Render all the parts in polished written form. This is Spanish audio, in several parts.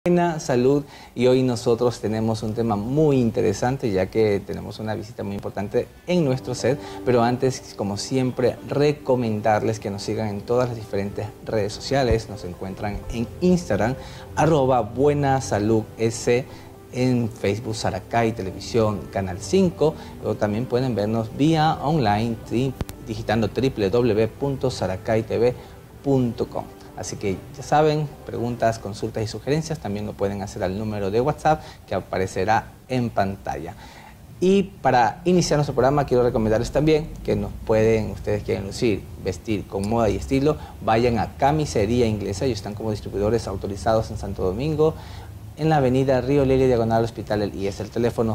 Buena salud, y hoy nosotros tenemos un tema muy interesante, ya que tenemos una visita muy importante en nuestro set. Pero antes, como siempre, recomendarles que nos sigan en todas las diferentes redes sociales. Nos encuentran en Instagram @buenasaludS, en Facebook Saracay Televisión Canal 5, o también pueden vernos vía online digitando www.saracaytv.com. Así que ya saben, preguntas, consultas y sugerencias también lo pueden hacer al número de WhatsApp que aparecerá en pantalla. Y para iniciar nuestro programa, quiero recomendarles también que ustedes quieren lucir, vestir con moda y estilo, vayan a Camisería Inglesa. Ellos están como distribuidores autorizados en Santo Domingo, en la avenida Río Lilia, diagonal Hospital El IES. El teléfono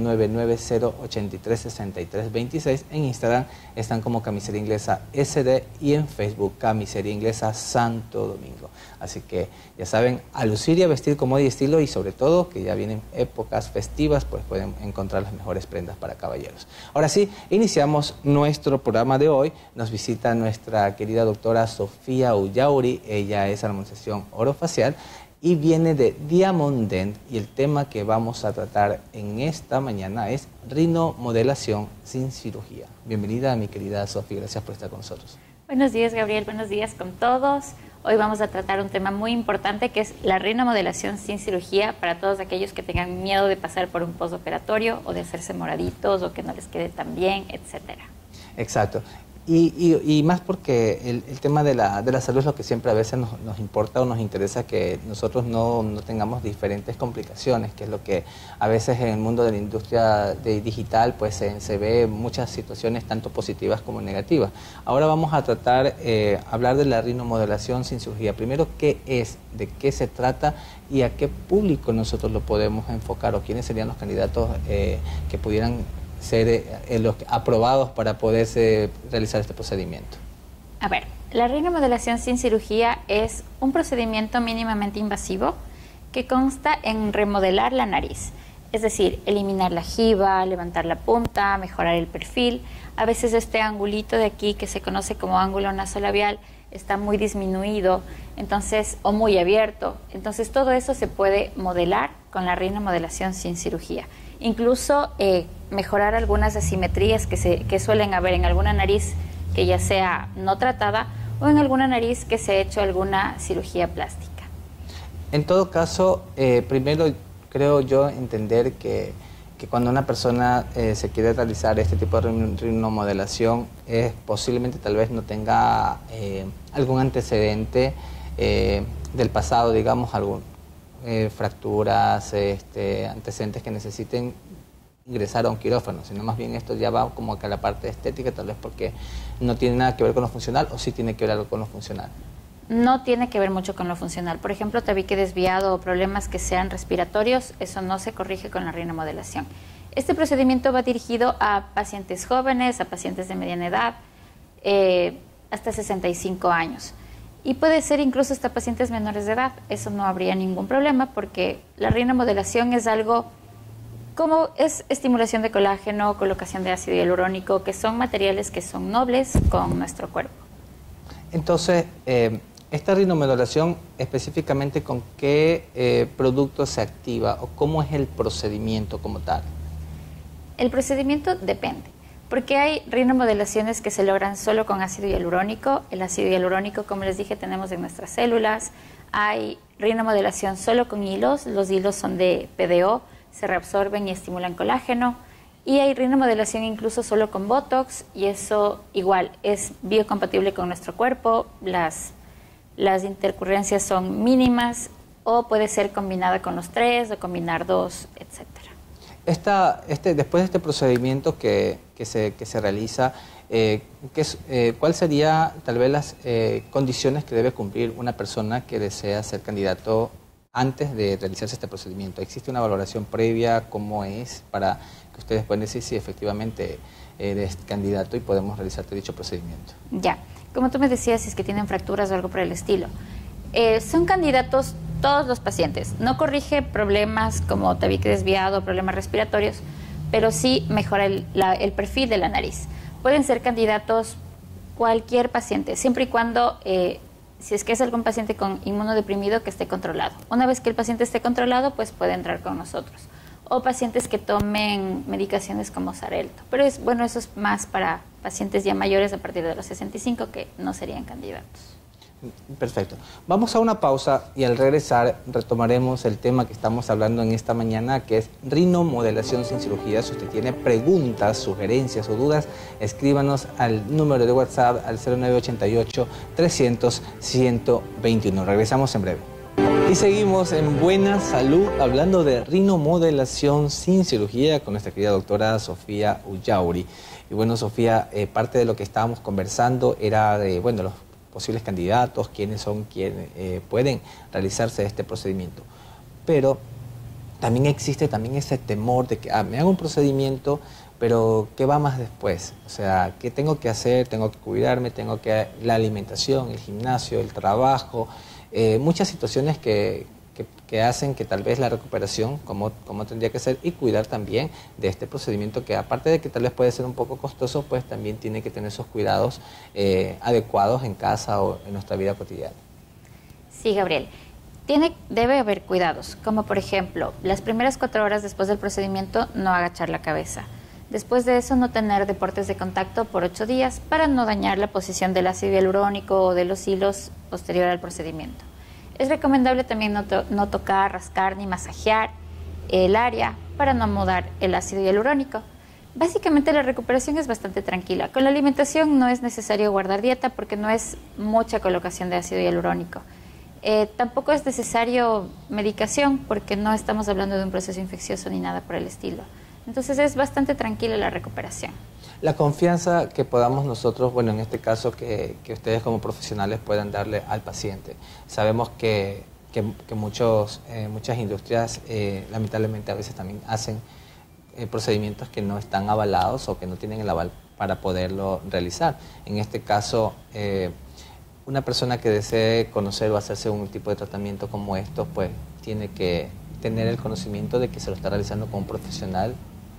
099-083-6326. En Instagram están como Camisería Inglesa SD y en Facebook Camisería Inglesa Santo Domingo. Así que ya saben, a lucir y a vestir con moda y estilo, y sobre todo que ya vienen épocas festivas, pues pueden encontrar las mejores prendas para caballeros. Ahora sí, iniciamos nuestro programa de hoy. Nos visita nuestra querida doctora Sofía Ullauri. Ella es armonización orofacial y viene de Diamondent, y el tema que vamos a tratar en esta mañana es rinomodelación sin cirugía. Bienvenida, mi querida Sofía, gracias por estar con nosotros. Buenos días, Gabriel, buenos días con todos. Hoy vamos a tratar un tema muy importante, que es la rinomodelación sin cirugía, para todos aquellos que tengan miedo de pasar por un postoperatorio o de hacerse moraditos o que no les quede tan bien, etcétera. Exacto. Y más porque el tema de la salud es lo que siempre a veces nos importa o nos interesa, que nosotros no tengamos diferentes complicaciones, que es lo que a veces en el mundo de la industria digital pues se ve muchas situaciones tanto positivas como negativas. Ahora vamos a tratar, hablar de la rinomodelación sin cirugía. Primero, ¿qué es? ¿De qué se trata? ¿Y a qué público nosotros lo podemos enfocar? ¿O quiénes serían los candidatos que pudieran ser los aprobados para poderse realizar este procedimiento? A ver, la rinomodelación sin cirugía es un procedimiento mínimamente invasivo que consta en remodelar la nariz, es decir, eliminar la jiba, levantar la punta, mejorar el perfil. A veces este angulito de aquí, que se conoce como ángulo nasolabial, está muy disminuido, entonces, o muy abierto. Entonces todo eso se puede modelar con la rinomodelación sin cirugía. Incluso mejorar algunas asimetrías que suelen haber en alguna nariz que ya sea no tratada, o en alguna nariz que se ha hecho alguna cirugía plástica. En todo caso, primero creo yo entender que cuando una persona se quiere realizar este tipo de rinomodelación, posiblemente tal vez no tenga algún antecedente del pasado, digamos, fracturas, antecedentes que necesiten ingresar a un quirófano, sino más bien esto ya va como que a la parte estética, tal vez porque no tiene nada que ver con lo funcional, o sí tiene que ver algo con lo funcional. No tiene que ver mucho con lo funcional. Por ejemplo, tabique desviado o problemas que sean respiratorios, eso no se corrige con la rinomodelación. Este procedimiento va dirigido a pacientes jóvenes, a pacientes de mediana edad, hasta 65 años. Y puede ser incluso hasta pacientes menores de edad. Eso no habría ningún problema, porque la rinomodelación es algo como es estimulación de colágeno, colocación de ácido hialurónico, que son materiales que son nobles con nuestro cuerpo. Entonces, esta rinomodelación, específicamente, ¿con qué producto se activa o cómo es el procedimiento como tal? El procedimiento depende, porque hay rinomodelaciones que se logran solo con ácido hialurónico. El ácido hialurónico, como les dije, tenemos en nuestras células. Hay rinomodelación solo con hilos. Los hilos son de PDO, se reabsorben y estimulan colágeno. Y hay rinomodelación incluso solo con Botox, y eso igual es biocompatible con nuestro cuerpo. Las intercurrencias son mínimas, o puede ser combinada con los 3 o combinar 2, etc. Después de este procedimiento que se realiza, ¿cuál sería tal vez las condiciones que debe cumplir una persona que desea ser candidato antes de realizarse este procedimiento? ¿Existe una valoración previa? ¿Cómo es? Para que ustedes puedan decir si efectivamente eres candidato y podemos realizarte dicho procedimiento. Ya, como tú me decías, si es que tienen fracturas o algo por el estilo. Son candidatos todos los pacientes. No corrige problemas como tabique desviado, problemas respiratorios, pero sí mejora el perfil de la nariz. Pueden ser candidatos cualquier paciente, siempre y cuando si es que es algún paciente con inmunodeprimido que esté controlado. Una vez que el paciente esté controlado, pues puede entrar con nosotros. O pacientes que tomen medicaciones como Xarelto. Pero bueno, eso es más para pacientes ya mayores a partir de los 65 que no serían candidatos. Perfecto. Vamos a una pausa y al regresar retomaremos el tema que estamos hablando en esta mañana, que es rinomodelación sin cirugía. Si usted tiene preguntas, sugerencias o dudas, escríbanos al número de WhatsApp al 0988-300-121. Regresamos en breve. Y seguimos en Buena Salud hablando de rinomodelación sin cirugía con nuestra querida doctora Sofía Ullauri. Y bueno, Sofía, parte de lo que estábamos conversando era de, bueno, los posibles candidatos, quiénes son quienes pueden realizarse este procedimiento. Pero también existe ese temor de que me hago un procedimiento, pero ¿qué va más después? O sea, ¿qué tengo que hacer? Tengo que cuidarme, la alimentación, el gimnasio, el trabajo, muchas situaciones que hacen que tal vez la recuperación, como tendría que ser, y cuidar también de este procedimiento que aparte de que tal vez puede ser un poco costoso, pues también tiene que tener esos cuidados adecuados en casa o en nuestra vida cotidiana. Sí, Gabriel. Debe haber cuidados, como por ejemplo, las primeras 4 horas después del procedimiento no agachar la cabeza. Después de eso no tener deportes de contacto por 8 días para no dañar la posición del ácido hialurónico o de los hilos posterior al procedimiento. Es recomendable también no tocar, rascar ni masajear el área para no mudar el ácido hialurónico. Básicamente la recuperación es bastante tranquila. Con la alimentación no es necesario guardar dieta porque no es mucha colocación de ácido hialurónico. Tampoco es necesario medicación porque no estamos hablando de un proceso infeccioso ni nada por el estilo. Entonces es bastante tranquila la recuperación. La confianza que podamos nosotros, bueno, en este caso que ustedes como profesionales puedan darle al paciente. Sabemos que muchas industrias lamentablemente a veces también hacen procedimientos que no están avalados o que no tienen el aval para poderlo realizar. En este caso, una persona que desee conocer o hacerse un tipo de tratamiento como esto, pues tiene que tener el conocimiento de que se lo está realizando con un profesional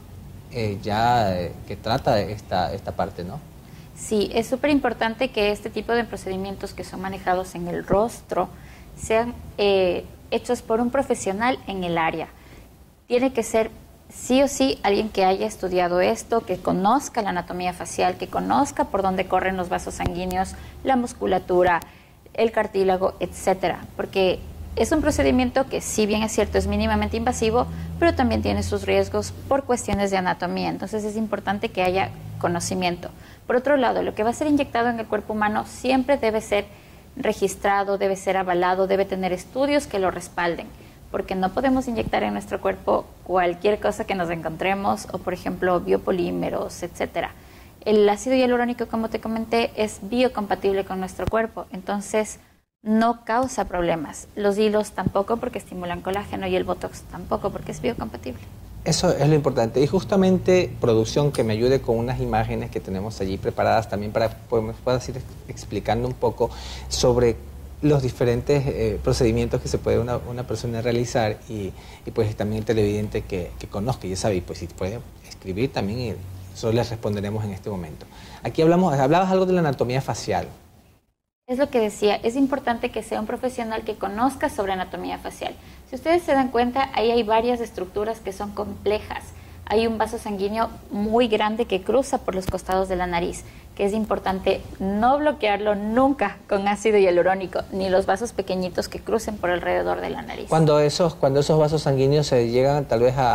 que trata de esta parte, ¿no? Sí, es súper importante que este tipo de procedimientos que son manejados en el rostro sean hechos por un profesional en el área. Tiene que ser sí o sí alguien que haya estudiado esto, que conozca la anatomía facial, que conozca por dónde corren los vasos sanguíneos, la musculatura, el cartílago, etcétera, porque es un procedimiento que, si bien es cierto, es mínimamente invasivo, pero también tiene sus riesgos por cuestiones de anatomía. Entonces es importante que haya conocimiento. Por otro lado, lo que va a ser inyectado en el cuerpo humano siempre debe ser registrado, debe ser avalado, debe tener estudios que lo respalden, porque no podemos inyectar en nuestro cuerpo cualquier cosa que nos encontremos, o por ejemplo biopolímeros, etcétera. El ácido hialurónico, como te comenté, es biocompatible con nuestro cuerpo, entonces no causa problemas. Los hilos tampoco porque estimulan colágeno y el botox tampoco porque es biocompatible. Eso es lo importante. Y justamente, producción, que me ayude con unas imágenes que tenemos allí preparadas también para que me puedas ir explicando un poco sobre los diferentes procedimientos que se puede una persona realizar y pues también el televidente que conozca, ya sabe, y pues si puede escribir también y nosotros les responderemos en este momento. Aquí hablabas algo de la anatomía facial. Es lo que decía, es importante que sea un profesional que conozca sobre anatomía facial. Si ustedes se dan cuenta, ahí hay varias estructuras que son complejas. Hay un vaso sanguíneo muy grande que cruza por los costados de la nariz, que es importante no bloquearlo nunca con ácido hialurónico, ni los vasos pequeñitos que crucen por alrededor de la nariz. Cuando esos vasos sanguíneos le llegan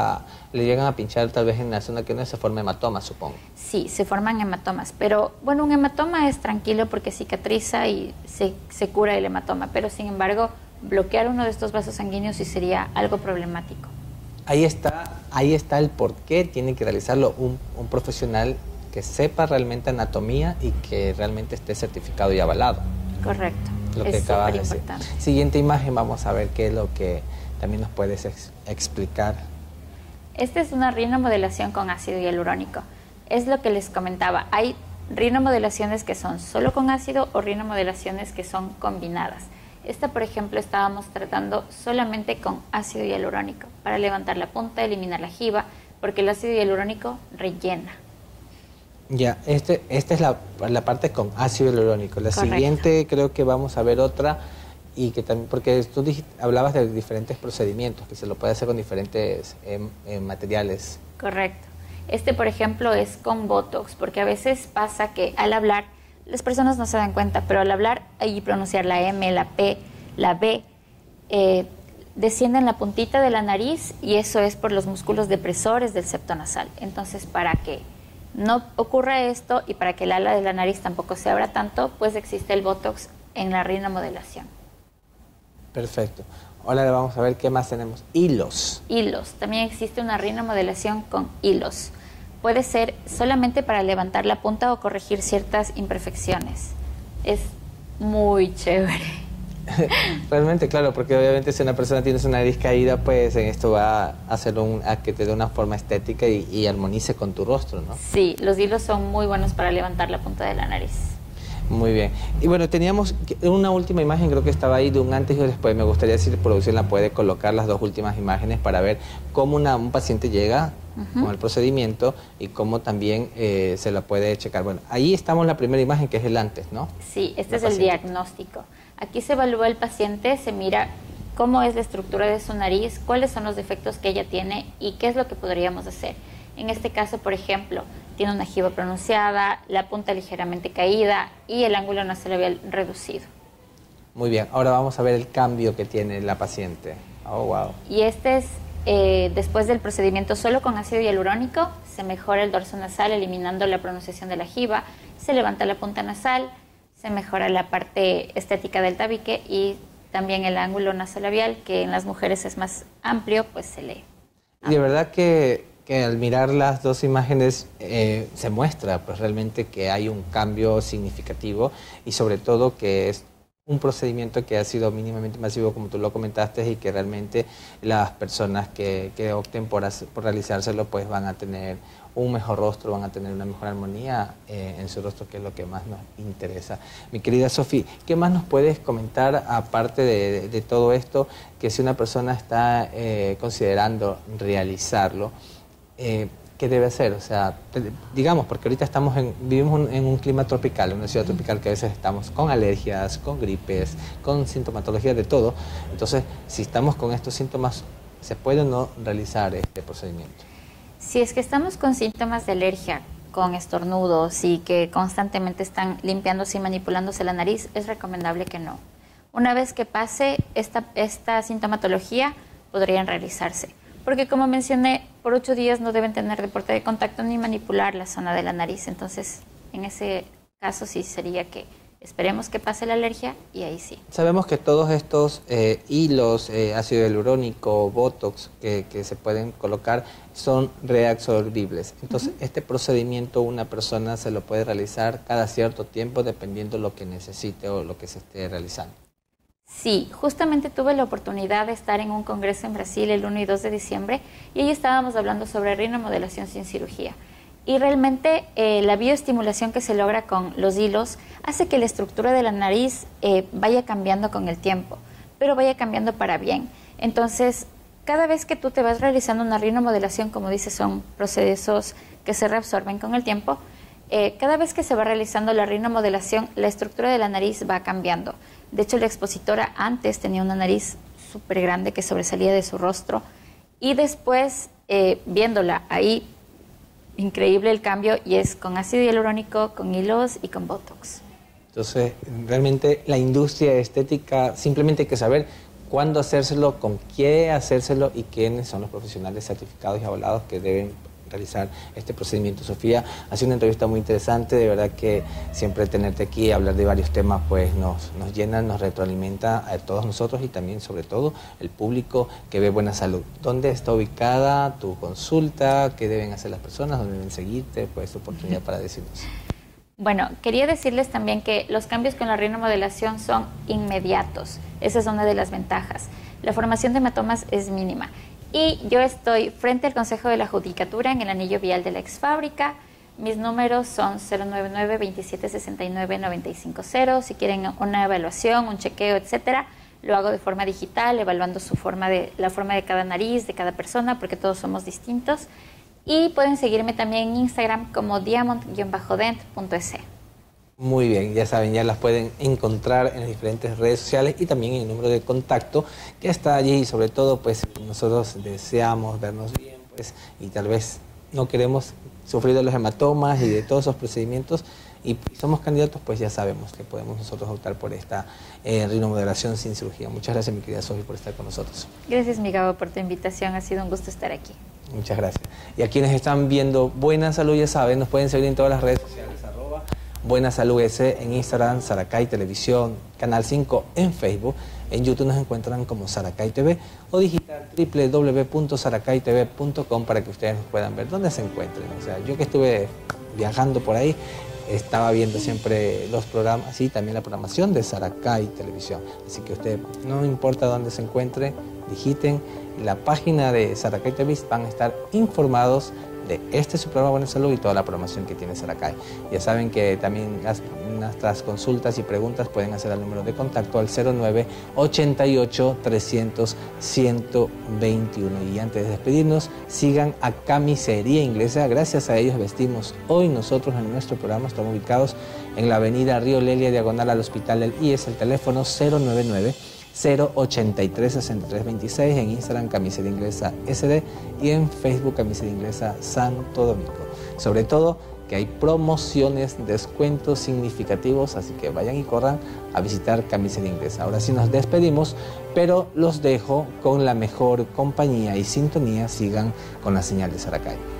a pinchar tal vez en la zona que no se forma hematoma, supongo. Sí, se forman hematomas, pero bueno, un hematoma es tranquilo porque cicatriza y se cura el hematoma, pero sin embargo, bloquear uno de estos vasos sanguíneos sí sería algo problemático. Ahí está el por qué tiene que realizarlo un profesional que sepa realmente anatomía y que realmente esté certificado y avalado. Correcto. Lo que acabas de decir. Siguiente imagen, vamos a ver qué es lo que también nos puedes explicar. Esta es una rinomodelación con ácido hialurónico. Es lo que les comentaba. Hay rinomodelaciones que son solo con ácido o rinomodelaciones que son combinadas. Esta, por ejemplo, estábamos tratando solamente con ácido hialurónico para levantar la punta, eliminar la jiba, porque el ácido hialurónico rellena. Ya, esta es la parte con ácido hialurónico. La Correcto. siguiente creo que vamos a ver otra, y que también, porque tú hablabas de diferentes procedimientos, que se lo puede hacer con diferentes materiales. Correcto. Este, por ejemplo, es con Botox, porque a veces pasa que al hablar, las personas no se dan cuenta, pero al hablar y pronunciar la M, la P, la B, desciende en la puntita de la nariz, y eso es por los músculos depresores del septo nasal. Entonces, para que no ocurra esto y para que el ala de la nariz tampoco se abra tanto, pues existe el Botox en la rinomodelación. Perfecto. Ahora vamos a ver qué más tenemos. Hilos. Hilos. También existe una rinomodelación con hilos. Puede ser solamente para levantar la punta o corregir ciertas imperfecciones. Es muy chévere. Realmente, claro, porque obviamente si una persona tiene su nariz caída, pues en esto va a hacer a que te dé una forma estética y armonice con tu rostro, ¿no? Sí, los hilos son muy buenos para levantar la punta de la nariz. Muy bien. Y bueno, teníamos una última imagen, creo que estaba ahí de un antes y un después. Me gustaría si la producción la puede colocar las dos últimas imágenes para ver cómo un paciente llega con el procedimiento y cómo también se la puede checar. Bueno, ahí estamos en la primera imagen, que es el antes, ¿no? Sí, este es el diagnóstico. Aquí se evalúa el paciente, se mira cómo es la estructura de su nariz, cuáles son los defectos que ella tiene y qué es lo que podríamos hacer. En este caso, por ejemplo, tiene una jiba pronunciada, la punta ligeramente caída y el ángulo nasolabial reducido. Muy bien, ahora vamos a ver el cambio que tiene la paciente. Oh, wow. Y este es después del procedimiento solo con ácido hialurónico, se mejora el dorso nasal eliminando la pronunciación de la jiba, se levanta la punta nasal, se mejora la parte estética del tabique y también el ángulo nasolabial, que en las mujeres es más amplio, pues se lee. Y de verdad que al mirar las dos imágenes se muestra pues realmente que hay un cambio significativo y sobre todo que es un procedimiento que ha sido mínimamente masivo, como tú lo comentaste, y que realmente las personas que opten por realizárselo pues van a tener un mejor rostro, van a tener una mejor armonía en su rostro, que es lo que más nos interesa. Mi querida Sofía, ¿qué más nos puedes comentar aparte de todo esto, que si una persona está considerando realizarlo, qué debe hacer? O sea, digamos, porque ahorita vivimos en un clima tropical, en una ciudad tropical, que a veces estamos con alergias, con gripes, con sintomatología de todo. Entonces, si estamos con estos síntomas, ¿se puede o no realizar este procedimiento? Si es que estamos con síntomas de alergia, con estornudos y que constantemente están limpiándose y manipulándose la nariz, es recomendable que no. Una vez que pase esta sintomatología, podrían realizarse. Porque como mencioné, por 8 días no deben tener deporte de contacto ni manipular la zona de la nariz. Entonces, en ese caso sí sería que esperemos que pase la alergia y ahí sí. Sabemos que todos estos hilos, ácido hialurónico, Botox, que se pueden colocar, son reabsorbibles. Entonces, este procedimiento una persona se lo puede realizar cada cierto tiempo dependiendo lo que necesite o lo que se esté realizando. Sí, justamente tuve la oportunidad de estar en un congreso en Brasil el 1 y 2 de diciembre y ahí estábamos hablando sobre rinomodelación sin cirugía. Y realmente la bioestimulación que se logra con los hilos hace que la estructura de la nariz vaya cambiando con el tiempo, pero vaya cambiando para bien. Entonces, cada vez que tú te vas realizando una rinomodelación, como dices, son procesos que se reabsorben con el tiempo, cada vez que se va realizando la rinomodelación, la estructura de la nariz va cambiando. De hecho, la expositora antes tenía una nariz súper grande que sobresalía de su rostro y después, viéndola ahí, increíble el cambio, y es con ácido hialurónico, con hilos y con Botox. Entonces, realmente la industria estética, simplemente hay que saber cuándo hacérselo, con qué hacérselo y quiénes son los profesionales certificados y avalados que deben realizar este procedimiento. Sofía, ha sido una entrevista muy interesante, de verdad que siempre tenerte aquí, hablar de varios temas, pues nos llena, nos retroalimenta a todos nosotros y también, sobre todo, el público que ve Buena Salud. ¿Dónde está ubicada tu consulta? ¿Qué deben hacer las personas? ¿Dónde deben seguirte? Pues oportunidad para decirnos. Bueno, quería decirles también que los cambios con la rinomodelación son inmediatos. Esa es una de las ventajas. La formación de hematomas es mínima. Y yo estoy frente al Consejo de la Judicatura en el anillo vial de la exfábrica. Mis números son 099-2769-950. Si quieren una evaluación, un chequeo, etcétera, lo hago de forma digital, evaluando la forma de cada nariz, de cada persona, porque todos somos distintos. Y pueden seguirme también en Instagram como diamond-dent.es. Muy bien, ya saben, ya las pueden encontrar en las diferentes redes sociales y también en el número de contacto que está allí. Y sobre todo, pues nosotros deseamos vernos bien, pues, y tal vez no queremos sufrir de los hematomas y de todos esos procedimientos y somos candidatos, pues ya sabemos que podemos nosotros optar por esta rinomodelación sin cirugía. Muchas gracias, mi querida Sofía, por estar con nosotros. Gracias, mi Gabo, por tu invitación. Ha sido un gusto estar aquí. Muchas gracias. Y a quienes están viendo Buena Salud, ya saben, nos pueden seguir en todas las redes sociales, Buena Salud S en Instagram, Saracay Televisión, Canal 5 en Facebook. En YouTube nos encuentran como Saracay TV o digital www.saracaytv.com para que ustedes puedan ver dónde se encuentren. O sea, yo que estuve viajando por ahí, estaba viendo siempre los programas y también la programación de Saracay Televisión. Así que usted, no importa dónde se encuentre, digiten la página de Saracay TV, van a estar informados de su programa Buena Salud y toda la programación que tiene Saracay. Ya saben que también nuestras consultas y preguntas pueden hacer al número de contacto al 09 88 300 121. Y antes de despedirnos, sigan a Camisería Inglesa. Gracias a ellos vestimos hoy nosotros en nuestro programa. Estamos ubicados en la avenida Río Lelia, diagonal al Hospital del IES. El teléfono 099 083 6326, en Instagram Camisería Inglesa SD y en Facebook Camisería Inglesa Santo Domingo. Sobre todo que hay promociones, descuentos significativos, así que vayan y corran a visitar Camisería Inglesa. Ahora sí nos despedimos, pero los dejo con la mejor compañía y sintonía. Sigan con la señal de Saracay.